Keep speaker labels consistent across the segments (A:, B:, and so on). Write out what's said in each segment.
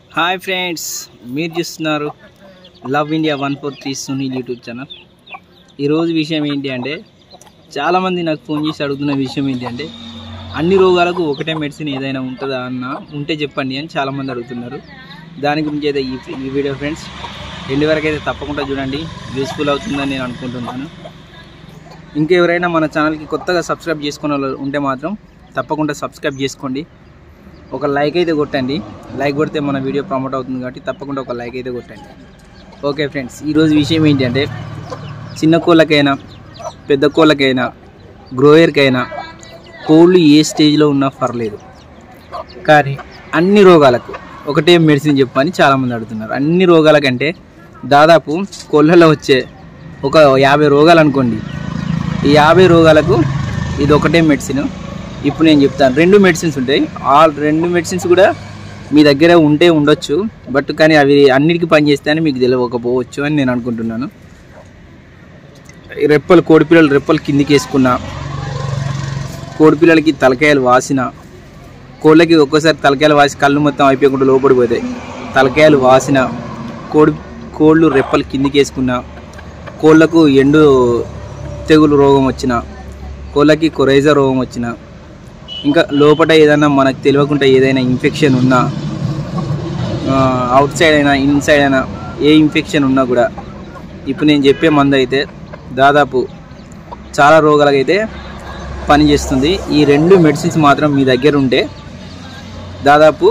A: Hi friends, మీరు చూస్తున్నారు love India 143 Sunil YouTube channel. ఈరోజు విషయం ఏంటి అంటే, చాలామంది నాకు ఫోన్ చేసి అడుగుతున్న విషయం ఏంటి అంటే, అన్ని రోగాలకు ఒకటే మెడిసిన్ ఏదైనా ఉంటుందా అన్న, ఉంటే చెప్పండి అని చాలామంది అడుగుతున్నారు. దాని గురించి అయితే ఈ వీడియో ఫ్రెండ్స్ ఎండ్ వరకు అయితే తప్పకుండా చూడండి, యూస్ఫుల్ అవుతుందని నేను అనుకుంటున్నాను. ఇంకెవరైనా మన ఛానల్కి కొత్తగా సబ్స్క్రైబ్ చేసుకున్న వాళ్ళు ఉంటే మాత్రం తప్పకుండా సబ్స్క్రైబ్ చేసుకోండి. ఒక లైక్ అయితే కొట్టండి. లైక్ కొడితే మన వీడియో ప్రమోట్ అవుతుంది కాబట్టి తప్పకుండా ఒక లైక్ అయితే కొట్టండి. ఓకే ఫ్రెండ్స్, ఈరోజు విషయం ఏంటంటే, చిన్న కోళ్ళకైనా పెద్ద కోళ్ళకైనా గ్రోయర్కైనా కోళ్ళు ఏ స్టేజ్లో ఉన్నా పర్లేదు, కానీ అన్ని రోగాలకు ఒకటే మెడిసిన్ చెప్పని చాలామంది అడుగుతున్నారు. అన్ని రోగాలకంటే దాదాపు కోళ్ళలో వచ్చే ఒక 50 రోగాలు అనుకోండి, ఈ 50 రోగాలకు ఇది ఒకటే మెడిసిన్. ఇప్పుడు నేను చెప్తాను. 2 మెడిసిన్స్ ఉంటాయి. ఆ 2 మెడిసిన్స్ కూడా మీ దగ్గర ఉంటే ఉండొచ్చు, బట్ కానీ అవి అన్నిటికీ పనిచేస్తాయని మీకు తెలియకపోవచ్చు అని నేను అనుకుంటున్నాను. కోడిపిల్లలు రెప్పలు కిందికి వేసుకున్న, కోడిపిల్లలకి తలకాయలు వాసిన, కోళ్ళకి ఒక్కోసారి తలకాయలు వాసి కళ్ళు మొత్తం అయిపోయకుండా లోపడిపోతాయి, తలకాయలు వాసిన, కోళ్ళు రెప్పలు కిందికి వేసుకున్న, కోళ్ళకు ఎండు తెగులు రోగం వచ్చిన, కోళ్ళకి కొరైజా రోగం వచ్చిన, ఇంకా లోపల ఏదైనా మనకు తెలియకుండా ఏదైనా ఇన్ఫెక్షన్ ఉన్నా, అవుట్ సైడ్ అయినా ఇన్సైడ్ అయినా ఏ ఇన్ఫెక్షన్ ఉన్నా కూడా ఇప్పుడు నేను చెప్పే మందు అయితే దాదాపు చాలా రోగాలకైతే పనిచేస్తుంది. ఈ 2 మెడిసిన్స్ మాత్రం మీ దగ్గర ఉంటే దాదాపు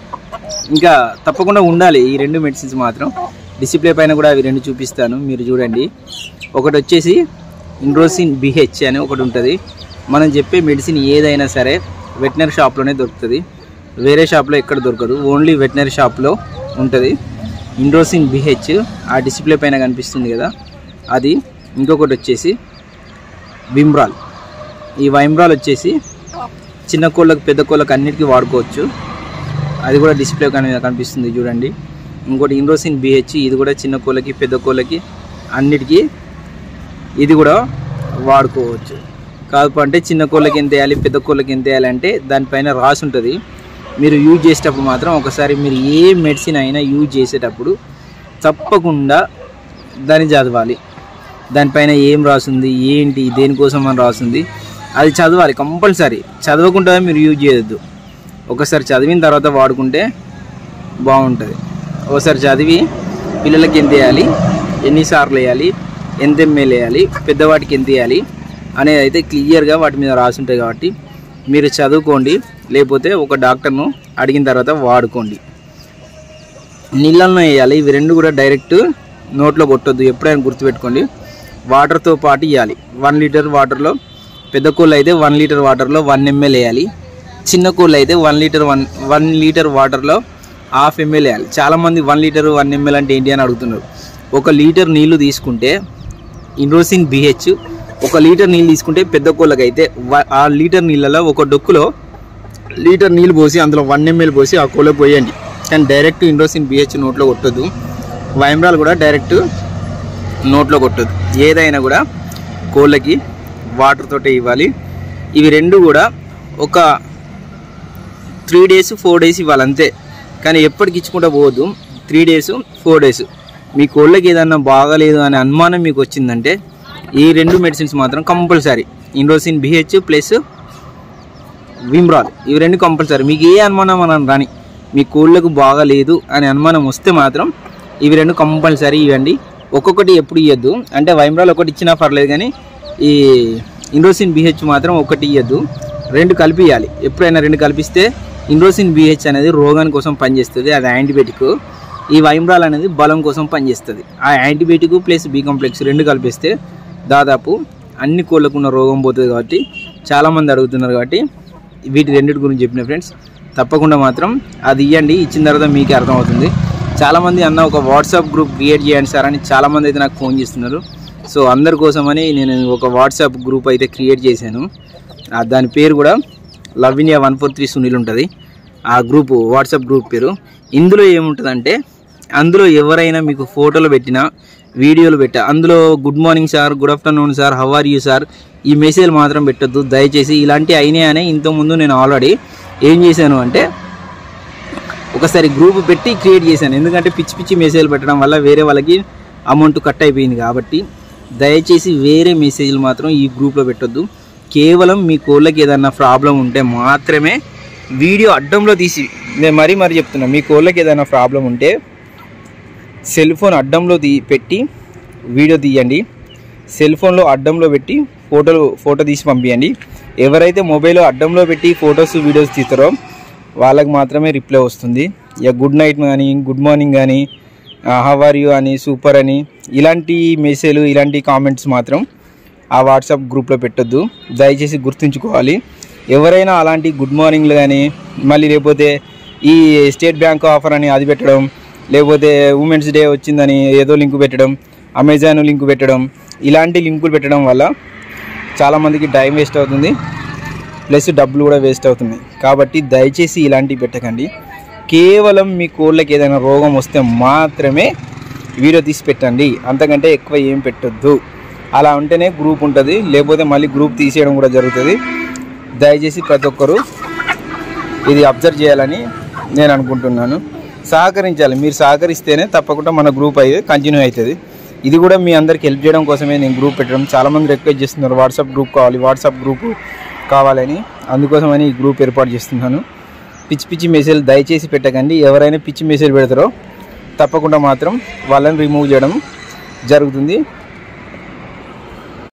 A: ఇంకా తప్పకుండా ఉండాలి. ఈ 2 మెడిసిన్స్ మాత్రం డిస్ప్లే పైన కూడా అవి 2 చూపిస్తాను, మీరు చూడండి. ఒకటి వచ్చేసి ఇండ్రోసిన్ BH అని ఒకటి ఉంటుంది. మనం చెప్పే మెడిసిన్ ఏదైనా సరే వెటనరీ షాప్లోనే దొరుకుతుంది, వేరే షాప్లో ఎక్కడ దొరకదు, ఓన్లీ వెటనరీ షాప్లో ఉంటుంది. ఇండ్రోసిన్ BH ఆ డిస్ప్లే పైన కనిపిస్తుంది కదా, అది. ఇంకొకటి వచ్చేసి విమ్రాల్. ఈ వైమ్రాల్ వచ్చేసి చిన్న కోళ్ళకు పెద్ద కోళ్ళకు అన్నిటికీ వాడుకోవచ్చు, అది కూడా డిస్ప్లే కనిపిస్తుంది చూడండి. ఇంకోటి ఇండ్రోసిన్ BH, ఇది కూడా చిన్న కోళ్ళకి పెద్ద కోళ్ళకి అన్నిటికీ ఇది కూడా వాడుకోవచ్చు. కాదు అంటే చిన్న కోళ్ళకి ఎంత వేయాలి, పెద్ద కోళ్ళకి ఎంత వేయాలి అంటే దానిపైన రాసి ఉంటుంది. మీరు యూజ్ చేసేటప్పుడు మాత్రం ఒకసారి మీరు ఏ మెడిసిన్ అయినా యూజ్ చేసేటప్పుడు తప్పకుండా దాన్ని చదవాలి. దానిపైన ఏం రాసింది, ఏంటి, దేనికోసం అని రాసింది, అది చదవాలి కంపల్సరీ. చదవకుండా మీరు యూజ్ చేయొద్దు. ఒకసారి చదివిన తర్వాత వాడుకుంటే బాగుంటుంది. ఒకసారి చదివి పిల్లలకి ఎంత వేయాలి, ఎన్నిసార్లు వేయాలి, ఎంత ml వేయాలి, పెద్దవాటికి ఎంత వేయాలి అనేది అయితే క్లియర్గా వాటి మీద రాసి ఉంటాయి. కాబట్టి మీరు చదువుకోండి, లేకపోతే ఒక డాక్టర్ను అడిగిన తర్వాత వాడుకోండి. నీళ్ళల్లో వేయాలి. ఇవి 2 కూడా డైరెక్ట్ నోట్లో కొట్టొద్దు, ఎప్పుడైనా గుర్తుపెట్టుకోండి. వాటర్తో పాటు ఇవ్వాలి. 1 లీటర్ వాటర్లో, పెద్ద కోళ్ళు అయితే 1 లీటర్ వాటర్లో 1 ml వేయాలి. చిన్న కోళ్ళు అయితే 1 లీటర్ వాటర్లో 1/2 ml వేయాలి. చాలామంది 1 లీటర్ 1 ml అంటే ఏంటి అని అడుగుతున్నారు. 1 లీటర్ నీళ్లు తీసుకుంటే ఇండ్రోసిన్ BH 1 లీటర్ నీళ్ళు తీసుకుంటే పెద్ద కోళ్ళకైతే ఆ లీటర్ నీళ్ళలో ఒక డొక్కులో లీటర్ నీళ్ళు పోసి అందులో 1 ml పోసి ఆ కోళ్ళకి పోయండి. కానీ డైరెక్ట్ ఇండ్రోసిన్ BH నోట్లో కొట్టొద్దు. వైమ్రాల్ కూడా డైరెక్ట్ నోట్లో కొట్టొద్దు. ఏదైనా కూడా కోళ్ళకి వాటర్ తోటే ఇవ్వాలి. ఇవి 2 కూడా ఒక 3 days 4 days ఇవ్వాలి అంతే. కానీ ఎప్పటికి ఇచ్చుకుంటూ పోవద్దు. 3 days 4 days మీ కోళ్ళకి ఏదన్నా బాగాలేదు అనే అనుమానం మీకు వచ్చిందంటే ఈ 2 మెడిసిన్స్ మాత్రం కంపల్సరీ, ఇండ్రోసిన్ BH ప్లస్ విమ్రాల్, ఇవి 2 కంపల్సరీ. మీకు ఏ అనుమానం అని రాని, మీ కోళ్ళకు బాగాలేదు అనే అనుమానం వస్తే మాత్రం ఇవి 2 కంపల్సరీ ఇవ్వండి. ఒక్కొక్కటి ఎప్పుడు ఇవ్వద్దు. అంటే వైమ్రాల్ ఒకటి ఇచ్చినా పర్లేదు, కానీ ఈ ఇండ్రోసిన్ BH మాత్రం ఒకటి ఇవ్వద్దు, 2 కలిపి ఇవ్వాలి. ఎప్పుడైనా 2 కలిపిస్తే ఇండ్రోసిన్ BH అనేది రోగాని కోసం పనిచేస్తుంది, అది యాంటీబయాటిక్. ఈ వైమ్రాల్ అనేది బలం కోసం పనిచేస్తుంది. ఆ యాంటీబయాటిక్ ప్లస్ B కాంప్లెక్స్ 2 కలిపిస్తే దాదాపు అన్ని కోళ్ళకు ఉన్న రోగం పోతుంది. కాబట్టి చాలామంది అడుగుతున్నారు, కాబట్టి వీటి 2 గురించి చెప్పిన ఫ్రెండ్స్ తప్పకుండా మాత్రం అది ఇవ్వండి. ఇచ్చిన తర్వాత మీకే అర్థమవుతుంది. చాలామంది అన్న ఒక వాట్సాప్ గ్రూప్ క్రియేట్ చేయండి సార్ అని చాలామంది అయితే నాకు ఫోన్ చేస్తున్నారు. సో అందరి కోసమని నేను ఒక వాట్సాప్ గ్రూప్ అయితే క్రియేట్ చేశాను. దాని పేరు కూడా లవ్ ఇండియా 143 సునీల్ ఉంటుంది. ఆ గ్రూప్ వాట్సాప్ గ్రూప్ పేరు. ఇందులో ఏముంటుందంటే, అందులో ఎవరైనా మీకు ఫోటోలు పెట్టినా, వీడియోలు పెట్టా, అందులో good morning sir, good afternoon sir, how are you sir, ఈ మెసేజ్ మాత్రం పెట్టద్దు దయచేసి. ఇలాంటి అయినాయనే ఇంతకుముందు నేను ఆల్రెడీ ఏం చేశాను అంటే ఒకసారి గ్రూప్ పెట్టి క్రియేట్ చేశాను, ఎందుకంటే పిచ్చి పిచ్చి మెసేజ్లు పెట్టడం వల్ల వేరే వాళ్ళకి అమౌంట్ కట్ అయిపోయింది. కాబట్టి దయచేసి వేరే మెసేజ్లు మాత్రం ఈ గ్రూప్లో పెట్టొద్దు. కేవలం మీ కోళ్ళకి ఏదన్నా ప్రాబ్లం ఉంటే మాత్రమే వీడియో అడ్డంలో తీసి, నేను మరీ చెప్తున్నా, మీ కోళ్ళకి ఏదైనా ప్రాబ్లం ఉంటే సెల్ ఫోన్ అడ్డంలో పెట్టి వీడియో తీయండి. సెల్ ఫోన్లో అడ్డంలో పెట్టి ఫోటో తీసి పంపించండి. ఎవరైతే మొబైల్ అడ్డంలో పెట్టి ఫొటోస్ వీడియోస్ తీస్తారో వాళ్ళకి మాత్రమే రిప్లై వస్తుంది. ఇక గుడ్ నైట్ కానీ, గుడ్ మార్నింగ్ కానీ, హౌ ఆర్ యూ అని, సూపర్ అని, ఇలాంటి మెసేజ్లు, ఇలాంటి కామెంట్స్ మాత్రం ఆ వాట్సాప్ గ్రూప్లో పెట్టొద్దు. దయచేసి గుర్తుంచుకోవాలి. ఎవరైనా అలాంటి గుడ్ మార్నింగ్లు కానీ, మళ్ళీ లేకపోతే ఈ స్టేట్ బ్యాంక్ ఆఫర్ అని అది పెట్టడం, లేకపోతే ఉమెన్స్ డే వచ్చిందని ఏదో లింకు పెట్టడం, అమెజాన్ లింకు పెట్టడం, ఇలాంటి లింకులు పెట్టడం వల్ల చాలామందికి టైం వేస్ట్ అవుతుంది, ప్లస్ డబ్బులు కూడా వేస్ట్ అవుతుంది. కాబట్టి దయచేసి ఇలాంటివి పెట్టకండి. కేవలం మీ కోళ్ళకి ఏదైనా రోగం వస్తే మాత్రమే వీడియో తీసి పెట్టండి, అంతకంటే ఎక్కువ ఏం పెట్టొద్దు. అలా ఉంటేనే గ్రూప్ ఉంటుంది, లేకపోతే మళ్ళీ గ్రూప్ తీసేయడం కూడా జరుగుతుంది. దయచేసి ప్రతి ఒక్కరూ ఇది అబ్జర్వ్ చేయాలని నేను అనుకుంటున్నాను. సహకరించాలి, మీరు సహకరిస్తేనే తప్పకుండా మన గ్రూప్ అయితే కంటిన్యూ అవుతుంది. ఇది కూడా మీ అందరికి హెల్ప్ చేయడం కోసమే నేను గ్రూప్ పెట్టడం. చాలామంది రిక్వెస్ట్ చేస్తున్నారు వాట్సాప్ గ్రూప్ కావాలి, వాట్సాప్ గ్రూప్ కావాలని, అందుకోసమని ఈ గ్రూప్ ఏర్పాటు చేస్తున్నాను. పిచ్చి పిచ్చి మెసేజ్ దయచేసి పెట్టకండి. ఎవరైనా పిచ్చి మెసేజ్ పెడతారో తప్పకుండా మాత్రం వాళ్ళని రిమూవ్ చేయడం జరుగుతుంది.